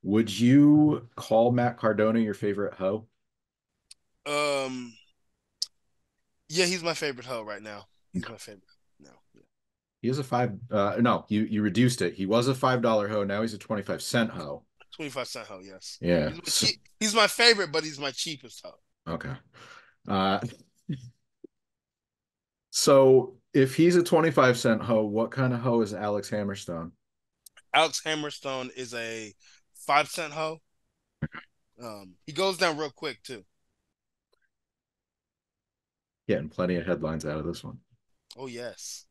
Would you call Matt Cardona your favorite hoe? Um, yeah, he's my favorite hoe right now. He's Okay. my favorite now. Yeah. He is a five. No, you reduced it. He was a $5 hoe. Now he's a 25-cent hoe. 25 cent hoe, yes. Yeah. He's my cheap. He's my favorite, but he's my cheapest hoe. Okay. Uh, so if he's a 25-cent hoe, what kind of hoe is Alex Hammerstone? Alex Hammerstone is a 5 cent hoe. He goes down real quick too. Getting plenty of headlines out of this one. Oh yes.